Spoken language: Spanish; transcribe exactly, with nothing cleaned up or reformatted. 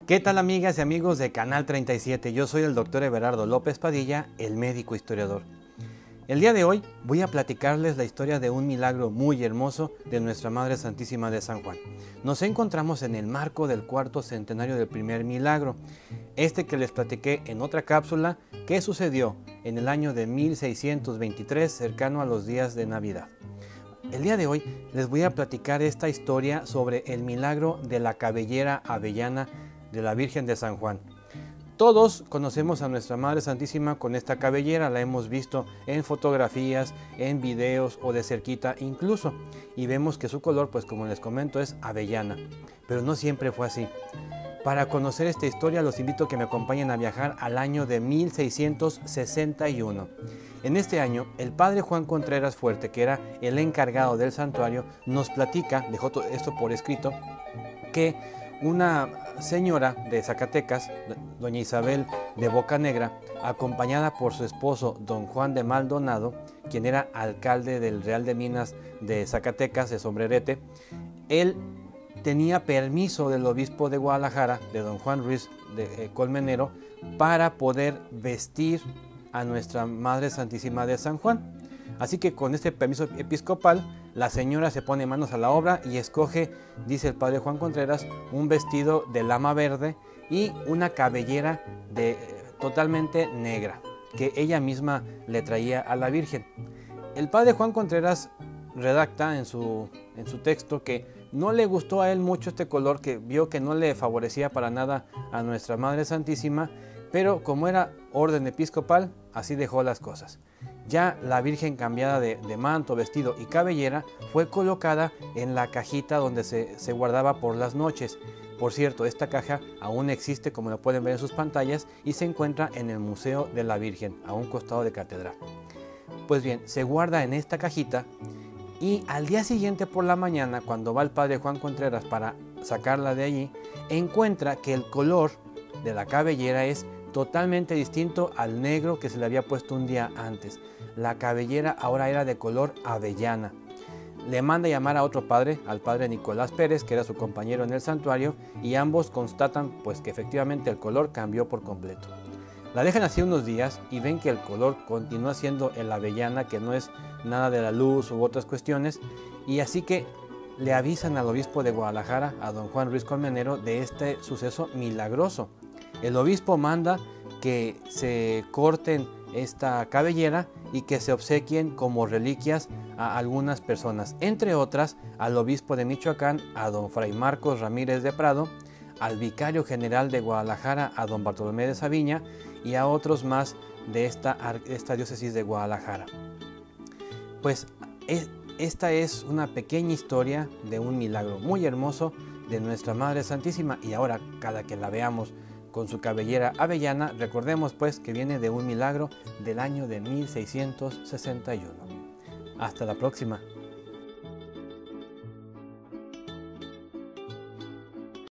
¿Qué tal, amigas y amigos de Canal treinta y siete? Yo soy el doctor Everardo López Padilla, el médico historiador. El día de hoy voy a platicarles la historia de un milagro muy hermoso de Nuestra Madre Santísima de San Juan. Nos encontramos en el marco del cuarto centenario del primer milagro, este que les platiqué en otra cápsula que sucedió en el año de mil seiscientos veintitrés, cercano a los días de Navidad. El día de hoy les voy a platicar esta historia sobre el milagro de la cabellera avellana de la Virgen de San Juan. Todos conocemos a Nuestra Madre Santísima con esta cabellera, la hemos visto en fotografías, en videos o de cerquita incluso, y vemos que su color, pues como les comento, es avellana, pero no siempre fue así. Para conocer esta historia los invito a que me acompañen a viajar al año de mil seiscientos sesenta y uno. En este año, el padre Juan Contreras Fuerte, que era el encargado del santuario, nos platica, dejó esto por escrito, que una señora de Zacatecas, doña Isabel de Bocanegra, acompañada por su esposo don Juan de Maldonado, quien era alcalde del Real de Minas de Zacatecas, de Sombrerete, él tenía permiso del obispo de Guadalajara, de don Juan Ruiz de eh, Colmenero, para poder vestir a Nuestra Madre Santísima de San Juan. Así que con este permiso episcopal, la señora se pone manos a la obra y escoge, dice el padre Juan Contreras, un vestido de lama verde y una cabellera de, totalmente negra, que ella misma le traía a la Virgen. El padre Juan Contreras redacta en su, en su texto que no le gustó a él mucho este color, que vio que no le favorecía para nada a Nuestra Madre Santísima, pero como era orden episcopal, así dejó las cosas. Ya la Virgen, cambiada de, de manto, vestido y cabellera, fue colocada en la cajita donde se, se guardaba por las noches. Por cierto, esta caja aún existe, como lo pueden ver en sus pantallas, y se encuentra en el Museo de la Virgen, a un costado de catedral. Pues bien, se guarda en esta cajita y al día siguiente por la mañana, cuando va el padre Juan Contreras para sacarla de allí, encuentra que el color de la cabellera es totalmente distinto al negro que se le había puesto un día antes. La cabellera ahora era de color avellana. Le manda llamar a otro padre, al padre Nicolás Pérez, que era su compañero en el santuario, y ambos constatan pues que efectivamente el color cambió por completo. La dejan así unos días y ven que el color continúa siendo el avellana, que no es nada de la luz u otras cuestiones, y así que le avisan al obispo de Guadalajara, a don Juan Ruiz Colmenero, de este suceso milagroso. El obispo manda que se corten esta cabellera y que se obsequien como reliquias a algunas personas, entre otras al obispo de Michoacán, a don Fray Marcos Ramírez de Prado, al vicario general de Guadalajara, a don Bartolomé de Saviña, y a otros más de esta, esta diócesis de Guadalajara. Pues es, esta es una pequeña historia de un milagro muy hermoso de Nuestra Madre Santísima, y ahora cada que la veamos con su cabellera avellana, recordemos pues que viene de un milagro del año de mil seiscientos sesenta y uno. Hasta la próxima.